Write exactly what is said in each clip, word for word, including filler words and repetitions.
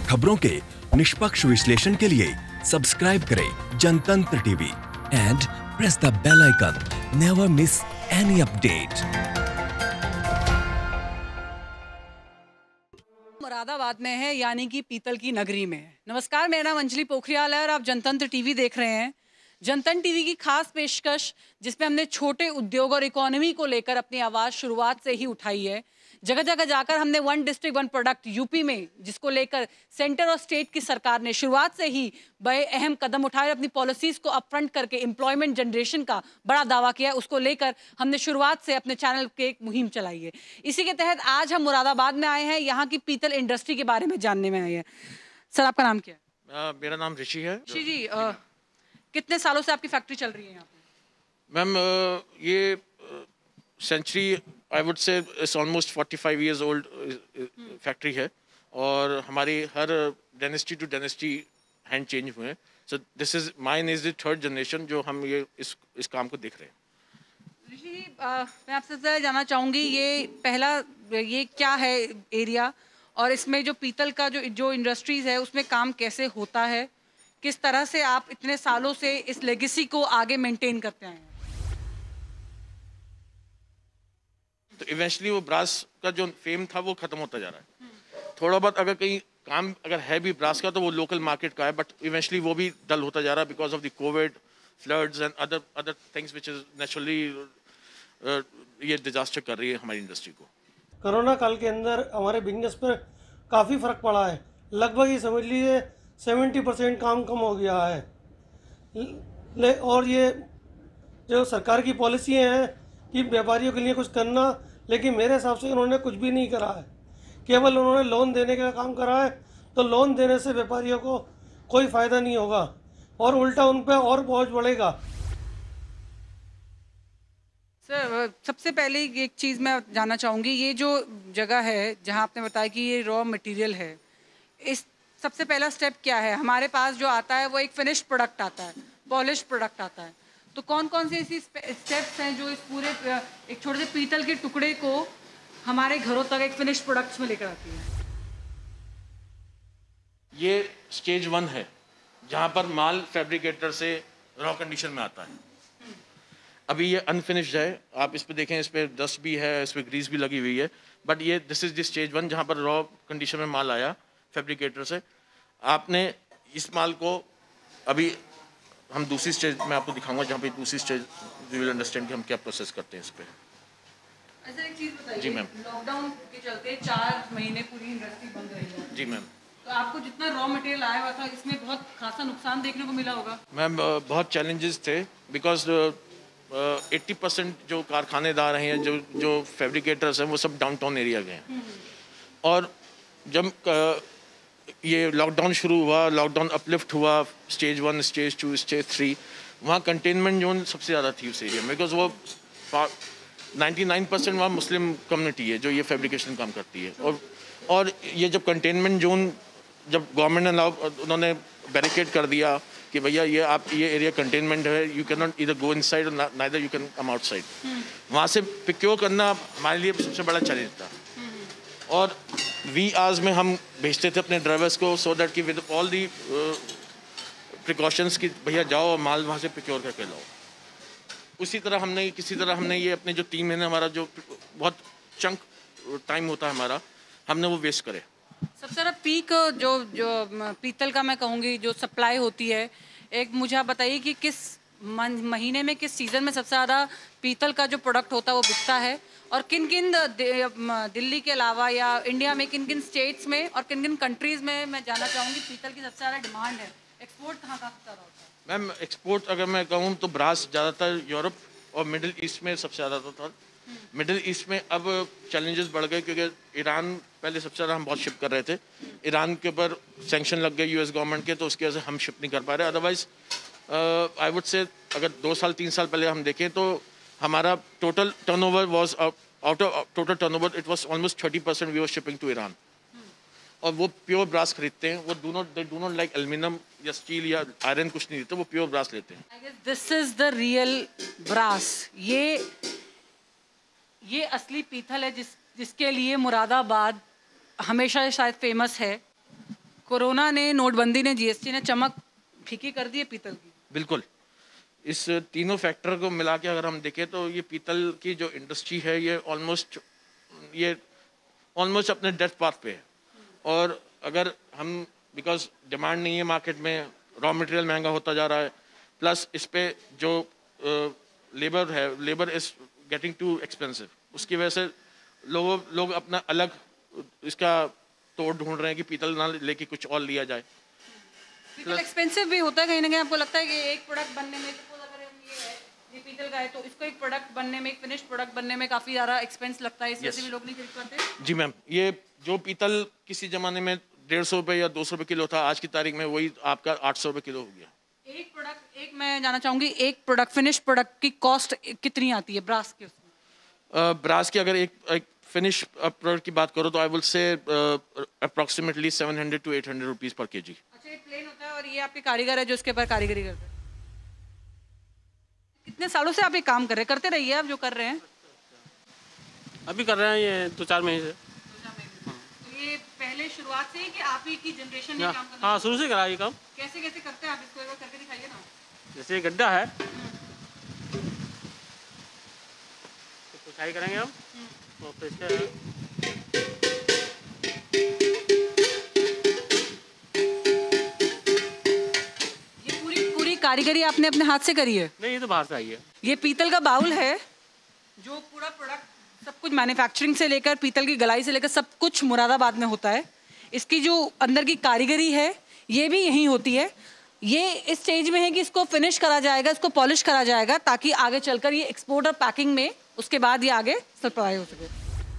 खबरों के निष्पक्ष विश्लेषण के लिए सब्सक्राइब करें Jantantra TV and press the bell icon. Never miss any update. Moradabad में है, यानी कि पीतल की नगरी में है। नमस्कार, मेरा नाम अंजलि पोखरियाल है और आप जनतंत्र टीवी देख रहे हैं। जनतंत्र टीवी की खास पेशकश, जिसमें हमने छोटे उद्योग और इकोनॉमी को लेकर अपनी आवाज़ शुरुआत से ही उठाई है। जगह जगह जाकर हमने one district one product UP में, जिसको लेकर सेंटर और स्टेट की सरकार ने शुरुआत से ही बड़े अहम कदम उठाए, अपनी पॉलिसीज़ को अपफ्रंट करके एम्प्लॉयमेंट जनरेशन का बड़ा दावा किया है। उसको लेकर हमने शुरुआत से अपने चैनल के एक मुहिम चलाई है। इसी के तहत आज हम मुरादाबाद में आए हैं, यहाँ की पीतल इंडस्ट्री के बारे में जानने में आए हैं। सर, आपका नाम क्या है? uh, मेरा नाम ऋषि है। ऋषि जी, uh, कितने सालों से आपकी फैक्ट्री चल रही है यहाँ पे? मैम uh, ये century I would say it's almost forty five years old factory है और हमारी हर dynasty to dynasty hand change हुए हैं। So this is mine is the third generation जो हम ये इस इस काम को देख रहे हैं। ऋषि जी, मैं आपसे जानना चाहूँगी, ये पहला ये क्या है एरिया, और इसमें जो पीतल का जो जो इंडस्ट्रीज़ है उसमें काम कैसे होता है, किस तरह से आप इतने सालों से इस लेगेसी को आगे मेंटेन करते आए हैं? तो इवेंचुअली वो ब्रास का जो फेम था वो खत्म होता जा रहा है। थोड़ा बहुत अगर कहीं काम अगर है भी ब्रास का तो वो लोकल मार्केट का है, बट इवेंचुअली वो भी डल होता जा रहा है because of the Covid, floods and other other things which is naturally ये डिजास्टर कर रही है हमारी इंडस्ट्री को। कोरोना काल के अंदर हमारे बिजनेस पर काफ़ी फ़र्क पड़ा है। लगभग ये समझ लीजिए सेवेंटी परसेंट काम कम हो गया है। ले और ये जो सरकार की पॉलिसी हैं कि व्यापारियों के लिए कुछ करना, लेकिन मेरे हिसाब से उन्होंने कुछ भी नहीं करा है। केवल उन्होंने लोन देने का काम करा है, तो लोन देने से व्यापारियों को कोई फ़ायदा नहीं होगा और उल्टा उन पर और बोझ बढ़ेगा। सर, सबसे पहले एक चीज़ मैं जानना चाहूँगी, ये जो जगह है जहाँ आपने बताया कि ये रॉ मटेरियल है, इस सबसे पहला स्टेप क्या है? हमारे पास जो आता है वो एक फिनिश्ड प्रोडक्ट आता है, पॉलिश प्रोडक्ट आता है, तो कौन कौन से ऐसी स्टेप्स हैं जो इस पूरे एक छोटे से पीतल के टुकड़े को हमारे घरों तक एक फिनिश्ड प्रोडक्ट्स में लेकर आती है? ये स्टेज वन है जहाँ पर माल फैब्रिकेटर से रॉ कंडीशन में आता है। अभी ये अनफिनिश्ड है, आप इस पे देखें, इस पे डस्ट भी है, इस पे ग्रीस भी लगी हुई है, बट ये this is the stage one जहाँ पर रॉ कंडीशन में माल आया फैब्रिकेटर से। आपने इस माल को अभी हम दूसरी स्टेज में आपको दिखाऊंगा जहाँ पे दूसरी स्टेज यू विल अंडरस्टैंड कि हम क्या प्रोसेस करते हैं इस पे। अच्छा, एक चीज़ बताइए। जी मैम। लॉकडाउन के चलते चार महीने पूरी इंडस्ट्री बंद रही है। जी मैम। तो आपको जितना रॉ मटेरियल आया हुआ था, इसमें बहुत खासा नुकसान देखने को मिला होगा। मैम बहुत चैलेंजेस थे बिकॉज एट्टी परसेंट जो कारखानेदार हैं, जो जो फैब्रिकेटर्स हैं, वो सब डाउनटाउन एरिया गए हैं। और जब uh, ये लॉकडाउन शुरू हुआ, लॉकडाउन अपलिफ्ट हुआ, stage one, stage two, stage three, वहाँ कंटेनमेंट जोन सबसे ज़्यादा थी उस एरिया में, बिकॉज वो नाइन्टी नाइन परसेंट वहाँ मुस्लिम कम्युनिटी है जो ये फैब्रिकेशन काम करती है। और और ये जब कंटेनमेंट जोन जब गवर्नमेंट ने अलाउ उन्होंने बैरिकेड कर दिया कि भैया ये आप ये एरिया कंटेनमेंट है, यू कैन नॉट इधर गो इनसाइड और neither you can come outside, वहाँ से प्रिक्योर करना हमारे लिए सबसे बड़ा चैलेंज था। और वी आवर्स में हम भेजते थे अपने ड्राइवर्स को, सो दैट कि विद ऑल दी प्रिकॉशंस कि भैया जाओ और माल वहाँ से प्रिक्योर करके लाओ। उसी तरह हमने किसी तरह हमने ये अपने जो तीन महीने हमारा जो बहुत चंक टाइम होता है हमारा, हमने वो वेस्ट करे। सबसे ज़्यादा पीक जो जो पीतल का मैं कहूँगी जो सप्लाई होती है, एक मुझे आप बताइए कि किस महीने में, किस सीज़न में सबसे ज़्यादा पीतल का जो प्रोडक्ट होता है वो बिकता है, और किन किन दिल्ली के अलावा या इंडिया में किन किन स्टेट्स में और किन किन कंट्रीज़ में मैं जानना चाहूँगी पीतल की सबसे ज़्यादा डिमांड है? एक्सपोर्ट कहाँ कहाँ ज़्यादा होता है? मैम एक्सपोर्ट अगर मैं कहूँ तो ब्रास ज़्यादातर यूरोप और मिडिल ईस्ट में सबसे ज़्यादा तो था। मिडिल ईस्ट में अब चैलेंजेस बढ़ गए क्योंकि ईरान पहले सबसे ज़्यादा हम बहुत शिप कर रहे थे, ईरान के ऊपर सैंक्शन लग गए यूएस गवर्नमेंट के, तो उसकी वजह से हम शिप नहीं कर पा रहे। अदरवाइज आई वुड से अगर दो साल तीन साल पहले हम देखें तो हमारा total turnover was out of total turnover it was almost thirty percent we were shipping to Iran. और वो प्योर ब्रास खरीदते हैं, वो do not they do not like aluminium या स्टील या आयरन कुछ नहीं देते, वो प्योर ब्रास लेते हैं। I guess this is the real brass. ये ये असली पीतल है जिस जिसके लिए मुरादाबाद हमेशा शायद फेमस है। कोरोना ने, नोटबंदी ने, जीएसटी ने चमक फीकी कर दी है पीतल की। बिल्कुल, इस तीनों फैक्टर को मिला के अगर हम देखें तो ये पीतल की जो इंडस्ट्री है ये ऑलमोस्ट ये ऑलमोस्ट अपने डेथ पाथ पे है। और अगर हम बिकॉज डिमांड नहीं है मार्केट में, रॉ मटेरियल महंगा होता जा रहा है, प्लस इस पे जो लेबर है, labour is getting too expensive, उसकी वजह से लोग लोग अपना अलग इसका तोड़ ढूंढ रहे हैं कि पीतल ना लेके कुछ और लिया जाए। पीतल एक्सपेंसिव भी होता है कहीं ना कहीं। आपको लगता है कि एक प्रोडक्ट बनने में, सपोज अगर हम ये है ये पीतल का है तो इसको एक प्रोडक्ट बनने में, एक फिनिश प्रोडक्ट बनने में काफी ज्यादा एक्सपेंस लगता है, इस वजह से भी लोग नहीं खरीद पाते? जी मैम, ये जो पीतल किसी जमाने में डेढ़ सौ रुपये या दो सौ रुपये किलो था, आज की तारीख में वही आपका आठ सौ रुपये किलो हो गया। एक प्रोडक्ट, एक मैं जानना चाहूंगी, एक प्रोडक्ट, फिनिश प्रोडक्ट की कॉस्ट कितनी आती है ब्रास के उसमें? ब्रास की अगर एक, एक फिनिश प्रोडक्ट की बात करो तो I will say approximately seven hundred to eight hundred rupees per K जी। अच्छा, ये प्लेन होता है और ये आपके कारीगर है जो इसके ऊपर कारीगरी करते हैं। कितने सालों से आप ये काम कर रहे हैं? करते रहिए आप जो कर रहे हैं। अभी कर रहे हैं ये दो चार महीने से। तो ये पहले शुरुआत से ही कि आप ही की जनरेशन ने काम करना? हाँ, शुरू से करा ये काम। कैसे कैसे करते हैं आप इसको, एक बार करके दिखाइए ना। जैसे ये गड्ढा है तो पुछाई करेंगे हम, तो फिर इसके ये पूरी पूरी कारीगरी आपने अपने हाथ से करी है? नहीं, ये तो बाहर से आई है। ये पीतल का बाउल है जो पूरा प्रोडक्ट सब कुछ मैन्युफैक्चरिंग से लेकर पीतल की गलाई से लेकर सब कुछ मुरादाबाद में होता है। इसकी जो अंदर की कारीगरी है ये भी यहीं होती है। ये इस स्टेज में है कि इसको फिनिश करा जाएगा, इसको पॉलिश करा जाएगा ताकि आगे चलकर ये एक्सपोर्ट और पैकिंग में उसके बाद ये आगे सप्लाई हो सके।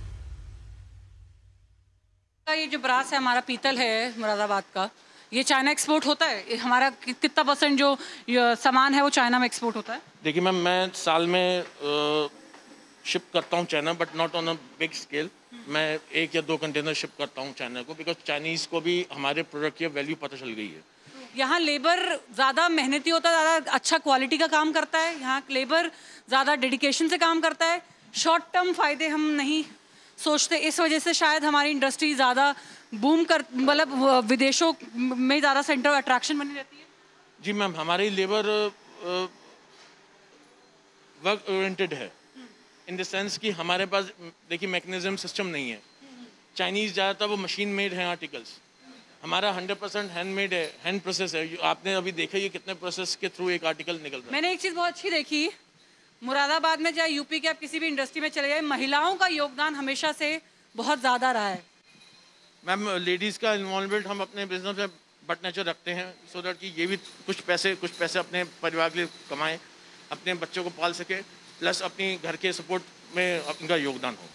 ये जो ब्रास है हमारा पीतल है मुरादाबाद का, ये चाइना एक्सपोर्ट होता है? हमारा कितना परसेंट जो सामान है वो चाइना में एक्सपोर्ट होता है? देखिए मैम, मैं साल में शिप करता हूँ China, but not on a big scale. मैं एक या दो कंटेनर शिप करता हूँ चाइना को, बिकॉज चाइनीज़ को भी हमारे प्रोडक्ट की वैल्यू पता चल गई है। यहाँ लेबर ज़्यादा मेहनती होता है, ज़्यादा अच्छा क्वालिटी का काम करता है। यहाँ लेबर ज़्यादा डेडिकेशन से काम करता है। शॉर्ट टर्म फ़ायदे हम नहीं सोचते, इस वजह से शायद हमारी इंडस्ट्री ज़्यादा बूम कर, मतलब विदेशों में ज़्यादा सेंटर ऑफ अट्रैक्शन बनी रहती है। जी मैम, हमारी लेबर वर्क ओरिएंटेड है, इन द सेंस कि हमारे पास देखिए मैकेनिज्म सिस्टम नहीं है। चाइनीज़ ज़्यादातर वो मशीन मेड हैं आर्टिकल्स, हमारा हंड्रेड परसेंट हैंडमेड है, हैंड प्रोसेस है। आपने अभी देखा ये कितने प्रोसेस के थ्रू एक आर्टिकल निकल रहा है। मैंने एक चीज़ बहुत अच्छी देखी, मुरादाबाद में चाहे यूपी के आप किसी भी इंडस्ट्री में चले जाए, महिलाओं का योगदान हमेशा से बहुत ज़्यादा रहा है। मैम, लेडीज़ का इन्वॉल्वमेंट हम अपने बिजनेस में बट नेचर रखते हैं, सो दैट कि ये भी कुछ पैसे कुछ पैसे अपने परिवार के लिए कमाएं, अपने बच्चों को पाल सके, प्लस अपनी घर के सपोर्ट में उनका योगदान हो।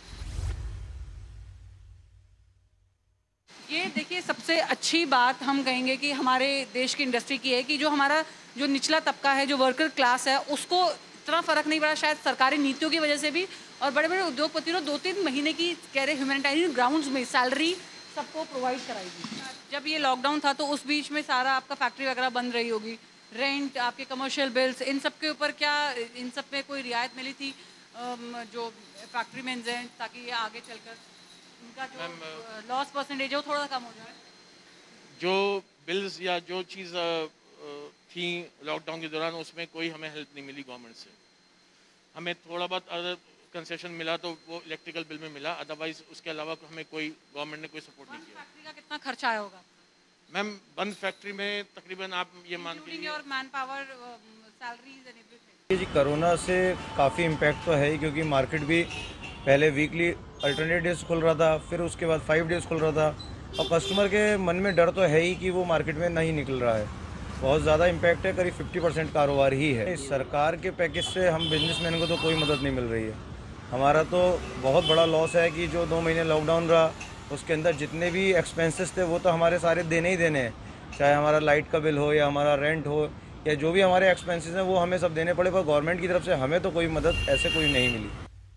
ये देखिए, सबसे अच्छी बात हम कहेंगे कि हमारे देश की इंडस्ट्री की है कि जो हमारा जो निचला तबका है, जो वर्कर क्लास है, उसको इतना फ़र्क नहीं पड़ा, शायद सरकारी नीतियों की वजह से भी। और बड़े बड़े उद्योगपतियों ने दो तीन महीने की कह रहे ह्यूमैनिटेरियन ग्राउंड्स में सैलरी सबको प्रोवाइड कराई थी। जब ये लॉकडाउन था तो उस बीच में सारा आपका फैक्ट्री वगैरह बंद रही होगी, रेंट, आपके कमर्शियल बिल्स, इन सब के ऊपर क्या इन सब में कोई रियायत मिली थी जो फैक्ट्री में हैं, ताकि ये आगे चलकर इनका जो लॉस परसेंटेज है वो थोड़ा कम हो जाए? जो बिल्स या जो चीज़ थी लॉकडाउन के दौरान, उसमें कोई हमें हेल्प नहीं मिली गवर्नमेंट से। हमें थोड़ा बहुत अगर कंसेशन मिला तो वो इलेक्ट्रिकल बिल में मिला, अदरवाइज उसके अलावा हमें कोई गवर्नमेंट ने कोई सपोर्ट नहीं किया। फैक्ट्री का कितना खर्चा आया होगा? मैम, बंद फैक्ट्री में तकरीबन आप ये मान के including your man power, salaries and everything. जी, कोरोना से काफ़ी इम्पैक्ट तो है ही, क्योंकि मार्केट भी पहले वीकली अल्टरनेट डेज खुल रहा था, फिर उसके बाद फाइव डेज खुल रहा था, और कस्टमर के मन में डर तो है ही कि वो मार्केट में नहीं निकल रहा है। बहुत ज़्यादा इम्पैक्ट है, करीब फिफ्टी परसेंट कारोबार ही है। सरकार के पैकेज से हम बिजनेसमैन को तो कोई मदद नहीं मिल रही है। हमारा तो बहुत बड़ा लॉस है कि जो दो महीने लॉकडाउन रहा, उसके अंदर जितने भी एक्सपेंसेस थे वो तो हमारे सारे देने ही देने हैं, चाहे हमारा लाइट का बिल हो या हमारा रेंट हो या जो भी हमारे एक्सपेंसेस हैं वो हमें सब देने पड़े, पर गवर्नमेंट की तरफ से हमें तो कोई मदद ऐसे कोई नहीं मिली।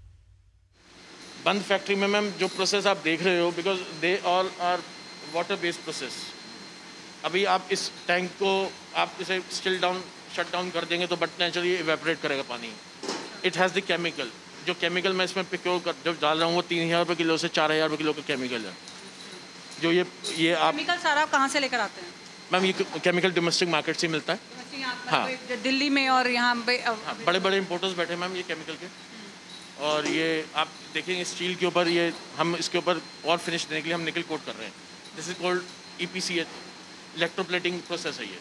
बंद फैक्ट्री में मैम जो प्रोसेस आप देख रहे हो, because they all are water based process. अभी आप इस टैंक को आप इसे स्टिल डाउन शट डाउन कर देंगे तो बट नेचुरली इवेपोरेट करेगा पानी। इट हैज़ द केमिकल, जो केमिकल मैं इसमें प्रिक्योर कर जो डाल रहा हूँ वो तीन हज़ार रुपये किलो से चार हज़ार रुपये किलो का केमिकल है। जो ये ये आप केमिकल सारा आप कहाँ से लेकर आते हैं? मैम ये केमिकल डोमेस्टिक मार्केट से मिलता है। हाँ। हाँ दिल्ली में और यहाँ पे अ, हाँ, बड़े बड़े इम्पोर्टर्स बैठे हैं मैम ये केमिकल के, और ये आप देखेंगे स्टील के ऊपर ये हम इसके ऊपर और फिनिश देने के लिए हम निकल कोट कर रहे हैं। This is called E P C H, electroplating process है ये।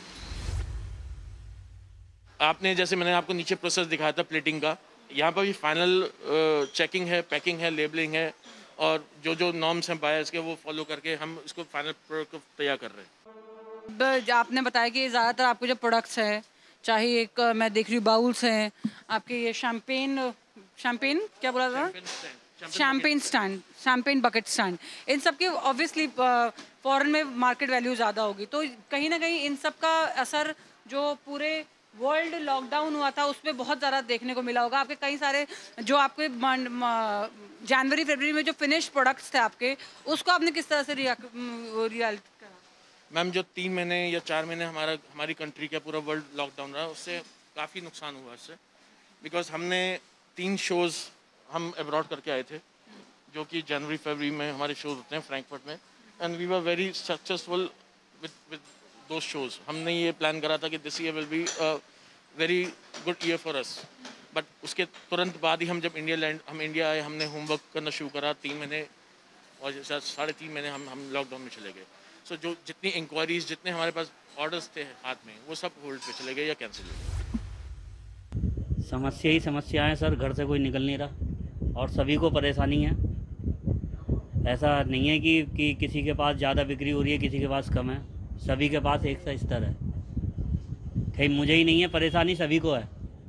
आपने जैसे मैंने आपको नीचे प्रोसेस दिखाया था प्लेटिंग का, यहाँ पर भी फाइनल चेकिंग है, पैकिंग है, लेबलिंग है, और जो जो नॉर्म्स हैं बायर्स के वो फॉलो करके हम इसको फाइनल प्रोडक्ट को तैयार कर रहे हैं। ब- आपने बताया कि ज़्यादातर आपके जो प्रोडक्ट्स हैं, चाहे एक अ, मैं देख रही हूँ बाउल्स हैं आपके, ये शैम्पेन शैम्पेन क्या बोला था, champagne stand, champagne bucket stand, इन सब की ऑब्वियसली फॉरेन में मार्केट वैल्यू ज़्यादा होगी, तो कहीं ना कहीं इन सब का असर जो पूरे वर्ल्ड लॉकडाउन हुआ था उस पर बहुत ज़्यादा देखने को मिला होगा। आपके कई सारे जो आपके जनवरी फरवरी में जो फिनिश प्रोडक्ट्स थे आपके, उसको आपने किस तरह से रियलाइज करा? मैम जो तीन महीने या चार महीने हमारा हमारी कंट्री का पूरा वर्ल्ड लॉकडाउन रहा, उससे काफ़ी नुकसान हुआ इससे, बिकॉज हमने तीन शोज़ हम अब्रॉड करके आए थे, जो कि जनवरी फरवरी में हमारे शोज़ होते हैं फ्रैंकफर्ट में, and we were very successful with with those shows. हमने ये प्लान करा था कि this year will be a very good year for us, but उसके तुरंत बाद ही हम जब इंडिया लैंड हम इंडिया आए, हमने होमवर्क करना शुरू करा तीन महीने, और शायद साढ़े तीन महीने हम हम लॉकडाउन में चले गए। सो so, जो जितनी इंक्वायरीज, जितने हमारे पास ऑर्डर्स थे हाथ में, वो सब होल्ड पे चले गए या कैंसिल हो गए। समस्या ही समस्या है सर, घर से कोई निकल नहीं रहा और सभी को परेशानी है। ऐसा नहीं है कि, कि किसी के पास ज़्यादा बिक्री हो रही है, किसी के पास कम है, सभी के पास एक सा स्तर है। कहीं मुझे ही नहीं है, परेशानी सभी को है,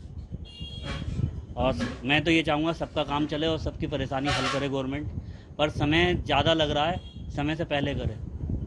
और मैं तो ये चाहूँगा सबका काम चले और सबकी परेशानी हल करे गवर्नमेंट, पर समय ज़्यादा लग रहा है, समय से पहले करे।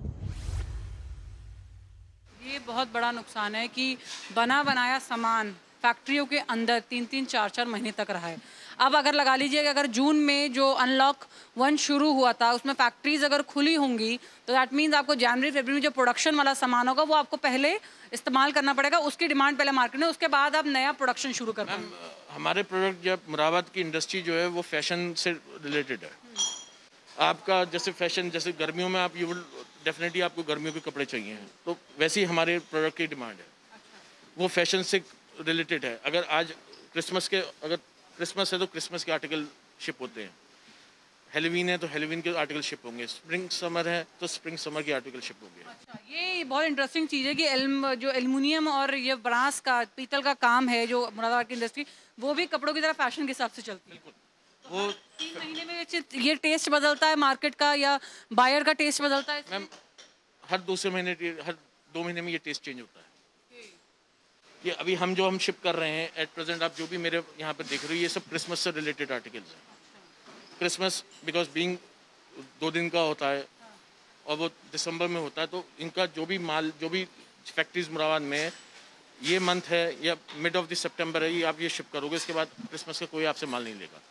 ये बहुत बड़ा नुकसान है कि बना बनाया सामान फैक्ट्रियों के अंदर तीन तीन चार चार महीने तक रहा है। अब अगर लगा लीजिए कि अगर जून में जो अनलॉक वन शुरू हुआ था उसमें फैक्ट्रीज अगर खुली होंगी, तो दैट मीन्स आपको जनवरी फरवरी में जो प्रोडक्शन वाला सामान होगा वो आपको पहले इस्तेमाल करना पड़ेगा, उसकी डिमांड पहले मार्केट में, उसके बाद आप नया प्रोडक्शन शुरू कर पाएंगे। हमारे प्रोडक्ट जब मुरादाबाद की इंडस्ट्री जो है वो फैशन से रिलेटेड है। आपका जैसे फैशन, जैसे गर्मियों में आप यू विल डेफिनेटली आपको गर्मियों के कपड़े चाहिए हैं, तो वैसे ही हमारे प्रोडक्ट की डिमांड है, वो फैशन से रिलेटेड है। अगर आज क्रिसमस के अगर क्रिसमस है तो क्रिसमस के आर्टिकल शिप होते हैं, हेलोवीन है तो हेलोवीन के आर्टिकल शिप होंगे, स्प्रिंग समर है तो स्प्रिंग समर के आर्टिकल शिप होंगे। अच्छा, ये बहुत इंटरेस्टिंग चीज़ है कि एल्म जो एल्युमिनियम और ये ब्रास का, पीतल का काम है जो मुरादाबाद की इंडस्ट्री, वो भी कपड़ों की तरह फैशन के हिसाब से चलती है। बिल्कुल, वो तीन महीने में ये- ये टेस्ट बदलता है मार्केट का या बायर का टेस्ट बदलता है? मैम हर दूसरे महीने, हर दो महीने में ये टेस्ट चेंज होता है। ये अभी हम जो हम शिप कर रहे हैं एट प्रेजेंट, आप जो भी मेरे यहाँ पर देख रहे हो, ये सब क्रिसमस से रिलेटेड आर्टिकल्स हैं। क्रिसमस बिकॉज बीइंग दो दिन का होता है और वो दिसंबर में होता है, तो इनका जो भी माल, जो भी फैक्ट्रीज मुरादाबाद में है, ये मंथ है या मिड ऑफ द सितंबर है, ये आप ये शिप करोगे, इसके बाद क्रिसमस का कोई आपसे माल नहीं लेगा।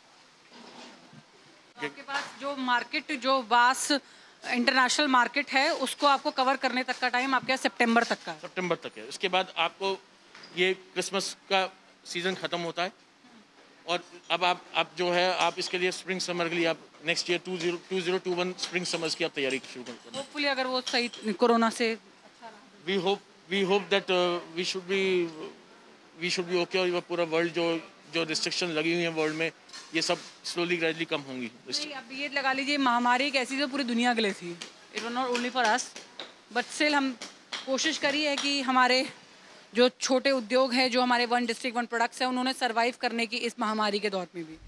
आपके पास जो मार्केट, जो वास इंटरनेशनल मार्केट है, उसको आपको कवर करने तक का टाइम आपके सितंबर तक का है। सितंबर तक है। उसके बाद आपको ये क्रिसमस का सीज़न ख़त्म होता है, और अब आप आप जो है आप इसके लिए स्प्रिंग समर के लिए आप next year two zero two zero two one spring summers की आप तैयारी शुरू कर। होपफुली अगर वो सही कोरोना से we hope we hope that we should be we should be okay, और ये पूरा वर्ल्ड जो जो रिस्ट्रिक्शन लगी हुई है वर्ल्ड में, ये सब स्लोली ग्रेजुअली कम होंगी। नहीं, अब ये लगा लीजिए महामारी एक ऐसी जो पूरी दुनिया के लिए थी, it was not only for us, but still हम कोशिश करी है कि हमारे जो छोटे उद्योग हैं, जो हमारे वन डिस्ट्रिक्ट वन प्रोडक्ट्स हैं, उन्होंने सरवाइव करने की इस महामारी के दौर में भी।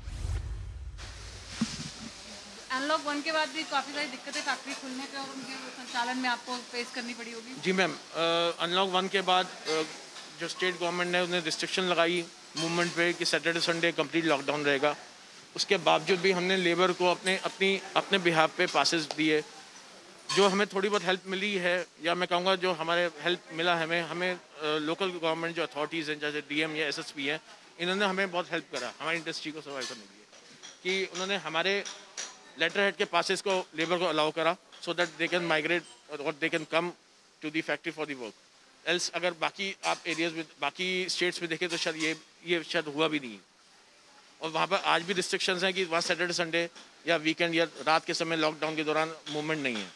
अनलॉक वन के बाद भी काफ़ी सारी दिक्कतें फैक्ट्री खुलने पे और उनके संचालन में आपको फेस करनी पड़ी होगी। जी मैम, अनलॉक वन के बाद uh, जो स्टेट गवर्नमेंट ने उन्हें रिस्ट्रिक्शन लगाई मूवमेंट पे कि सैटरडे संडे कंप्लीट लॉकडाउन रहेगा, उसके बावजूद भी हमने लेबर को अपने अपनी अपने बिहाफ पे पासेस दिए। जो हमें थोड़ी बहुत हेल्प मिली है, या मैं कहूँगा जो हमारे हेल्प मिला है हमें हमें लोकल गवर्नमेंट जो अथॉरिटीज़ हैं, जैसे डीएम या एसएसपी हैं, इन्होंने हमें बहुत हेल्प करा हमारी इंडस्ट्री को सर्वाइव करने के लिए, कि उन्होंने हमारे लेटर हेड के पासेस को लेबर को अलाउ करा, so that they can migrate और they can come to the factory for the work. Else अगर बाकी आप एरियाज में, बाकी स्टेट्स में देखें तो शायद ये ये शायद हुआ भी नहीं, और वहाँ पर आज भी रिस्ट्रिक्शंस हैं कि वहाँ सैटरडे संडे या वीकेंड या रात के समय लॉकडाउन के दौरान मूवमेंट नहीं है।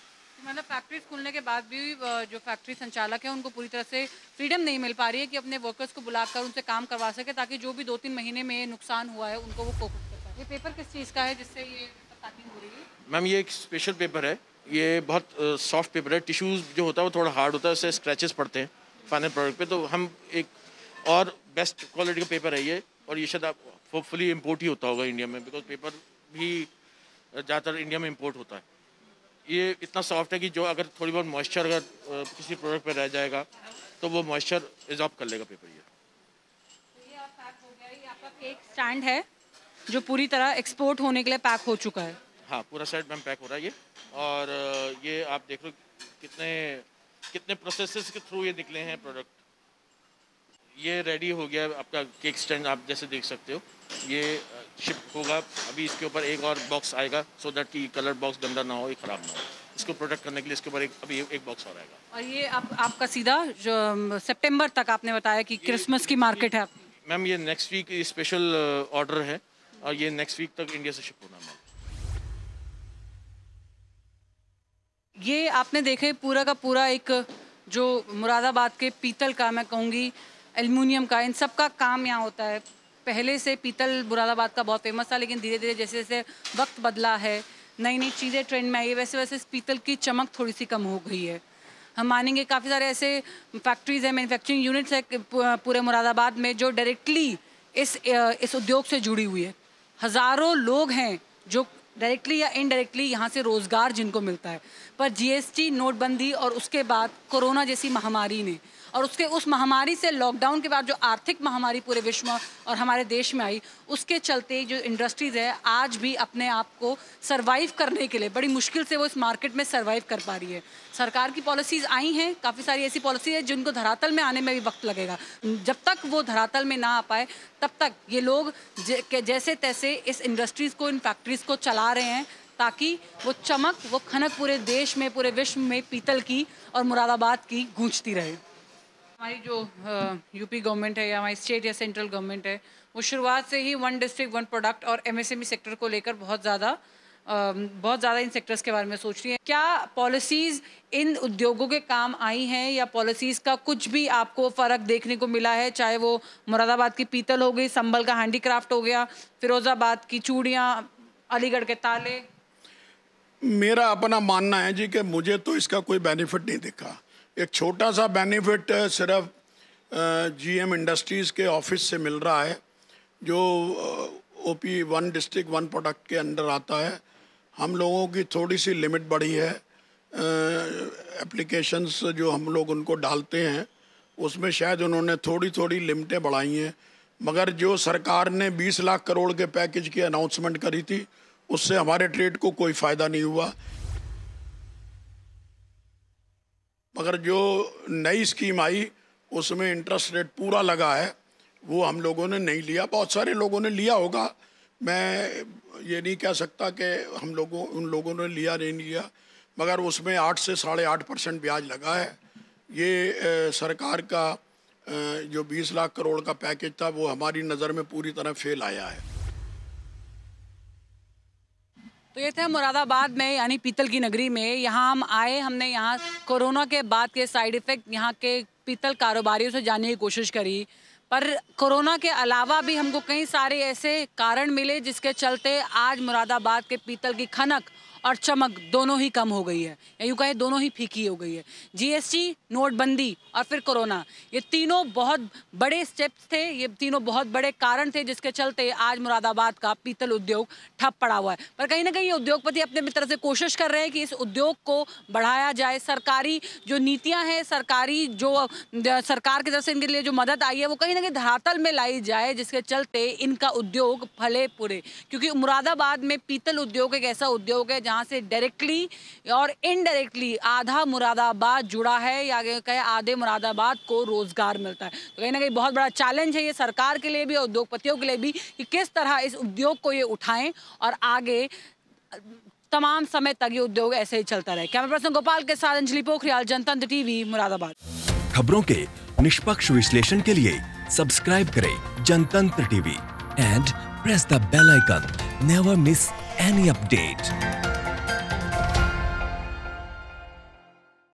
मतलब फैक्ट्रीज खुलने के बाद भी अ, जो फैक्ट्री संचालक है उनको पूरी तरह से फ्रीडम नहीं मिल पा रही है कि अपने वर्कर्स को बुलाकर उनसे काम करवा सके, ताकि जो भी दो तीन महीने में नुकसान हुआ है उनको वो कोप कर पाए। ये पेपर किस चीज़ का है जिससे ये पैकिंग हो रही है? मैम ये एक स्पेशल पेपर है, ये बहुत सॉफ्ट पेपर है। टिश्यूज़ जो होता है वो थोड़ा हार्ड होता है, उससे स्क्रैचेस पड़ते हैं फाइनल प्रोडक्ट पे। तो हम एक और बेस्ट क्वालिटी का पेपर है ये, और ये शायद होपफुली इम्पोर्ट ही होता होगा इंडिया में, बिकॉज पेपर भी ज़्यादातर इंडिया में इम्पोर्ट होता है। ये इतना सॉफ्ट है कि जो अगर थोड़ी बहुत मॉइस्चर अगर अ, किसी प्रोडक्ट पे रह जाएगा तो वो मॉइस्चर एब्जॉर्ब कर लेगा पेपर। ये तो ये आप पैक हो गया, ये आपका केक स्टैंड है जो पूरी तरह एक्सपोर्ट होने के लिए पैक हो चुका है। हाँ, पूरा सेट मैम पैक हो रहा है ये, और अ, ये आप देख लो कितने कितने प्रोसेसेस के थ्रू ये निकले हैं प्रोडक्ट। ये रेडी हो गया आपका केक स्टैंड, आप जैसे देख सकते हो। ये शिप होगा, अभी इसके ऊपर एक और बॉक्स आएगा सो दैट कि कलर बॉक्स गंदा ना हो, ये ख़राब ना हो। इसको प्रोटेक्ट करने के लिए इसके ऊपर एक अभी एक बॉक्स और आएगा। और ये आप आपका सीधा जो सितंबर तक आपने बताया कि क्रिसमस की मार्केट है आपकी। मैम ये नेक्स्ट वीक स्पेशल ऑर्डर है, और ये नेक्स्ट वीक तक इंडिया से शिप होना है। ये आपने देखे पूरा का पूरा एक जो मुरादाबाद के पीतल का, मैं कहूँगी एल्युमिनियम का, इन सब का काम यहाँ होता है। पहले से पीतल मुरादाबाद का बहुत फेमस था, लेकिन धीरे धीरे जैसे जैसे वक्त बदला है, नई नई चीज़ें ट्रेंड में आई है, वैसे वैसे इस पीतल की चमक थोड़ी सी कम हो गई है। हम मानेंगे काफ़ी सारे ऐसे फैक्ट्रीज़ हैं, मैन्युफैक्चरिंग यूनिट्स है पूरे मुरादाबाद में जो डायरेक्टली इस इस उद्योग से जुड़ी हुई है। हज़ारों लोग हैं जो डायरेक्टली या इनडायरेक्टली यहाँ से रोज़गार जिनको मिलता है। पर जीएसटी, नोटबंदी और उसके बाद कोरोना जैसी महामारी ने, और उसके उस महामारी से लॉकडाउन के बाद जो आर्थिक महामारी पूरे विश्व में और हमारे देश में आई, उसके चलते जो इंडस्ट्रीज़ है आज भी अपने आप को सरवाइव करने के लिए बड़ी मुश्किल से वो इस मार्केट में सरवाइव कर पा रही है। सरकार की पॉलिसीज़ आई हैं, काफ़ी सारी ऐसी पॉलिसी है जिनको धरातल में आने में भी वक्त लगेगा। जब तक वो धरातल में ना आ पाए तब तक ये लोग जैसे तैसे इस इंडस्ट्रीज़ को, इन फैक्ट्रीज़ को चला रहे हैं, ताकि वो चमक, वो खनक पूरे देश में, पूरे विश्व में पीतल की और मुरादाबाद की गूंजती रहे। हमारी जो यूपी गवर्नमेंट है या हमारी स्टेट या सेंट्रल गवर्नमेंट है, वो शुरुआत से ही वन डिस्ट्रिक्ट वन प्रोडक्ट और एमएसएमई सेक्टर को लेकर बहुत ज़्यादा बहुत ज़्यादा इन सेक्टर्स के बारे में सोच रही है। क्या पॉलिसीज़ इन उद्योगों के काम आई हैं, या पॉलिसीज़ का कुछ भी आपको फ़र्क देखने को मिला है? चाहे वो मुरादाबाद की पीतल हो गई, संभल का हैंडीक्राफ्ट हो गया, फिरोज़ाबाद की चूड़ियाँ, अलीगढ़ के ताले। मेरा अपना मानना है जी कि मुझे तो इसका कोई बेनिफिट नहीं दिखा। एक छोटा सा बेनिफिट सिर्फ जीएम इंडस्ट्रीज़ के ऑफिस से मिल रहा है, जो OP one district one product के अंडर आता है। हम लोगों की थोड़ी सी लिमिट बढ़ी है, एप्लीकेशंस जो हम लोग उनको डालते हैं उसमें शायद उन्होंने थोड़ी थोड़ी लिमिटें बढ़ाई हैं, मगर जो सरकार ने बीस लाख करोड़ के पैकेज की अनाउंसमेंट करी थी उससे हमारे ट्रेड को कोई फ़ायदा नहीं हुआ। मगर जो नई स्कीम आई उसमें इंटरेस्ट रेट पूरा लगा है, वो हम लोगों ने नहीं लिया। बहुत सारे लोगों ने लिया होगा, मैं ये नहीं कह सकता कि हम लोगों उन लोगों ने लिया नहीं लिया, मगर उसमें आठ से साढ़े आठ परसेंट ब्याज लगा है। ये ए, सरकार का ए, जो बीस लाख करोड़ का पैकेज था वो हमारी नज़र में पूरी तरह फेल आया है। तो ये थे मुरादाबाद में, यानी पीतल की नगरी में। यहाँ हम आए, हमने यहाँ कोरोना के बाद के साइड इफ़ेक्ट यहाँ के पीतल कारोबारियों से जानने की कोशिश करी, पर कोरोना के अलावा भी हमको कई सारे ऐसे कारण मिले जिसके चलते आज मुरादाबाद के पीतल की खनक और चमक दोनों ही कम हो गई है, या यूँ कहें दोनों ही फीकी हो गई है। जीएसटी, नोटबंदी और फिर कोरोना, ये तीनों बहुत बड़े स्टेप्स थे, ये तीनों बहुत बड़े कारण थे जिसके चलते आज मुरादाबाद का पीतल उद्योग ठप पड़ा हुआ है। पर कहीं ना कहीं ये उद्योगपति अपने तरफ से कोशिश कर रहे हैं कि इस उद्योग को बढ़ाया जाए। सरकारी जो नीतियाँ हैं, सरकारी जो सरकार की तरफ से इनके लिए जो मदद आई है, वो कहीं ना कहीं धरातल में लाई जाए, जिसके चलते इनका उद्योग फले पूरे। क्योंकि मुरादाबाद में पीतल उद्योग एक ऐसा उद्योग है जहाँ से डायरेक्टली और इनडायरेक्टली आधा मुरादाबाद जुड़ा है, या कहे आधे मुरादाबाद को रोजगार मिलता है। तो कहीं ना कहीं बहुत बड़ा चैलेंज है ये सरकार के लिए भी और उद्योगपतियों के लिए भी कि किस तरह इस उद्योग को ये उठाएं और आगे तमाम समय तक ये उद्योग ऐसे ही चलता रहे। कैमरा पर्सन गोपाल के साथ अंजलि पोखरियाल, जनतंत्र टीवी, मुरादाबाद। खबरों के निष्पक्ष विश्लेषण के लिए सब्सक्राइब करें Jantantra TV and press the bell icon. Never miss any update.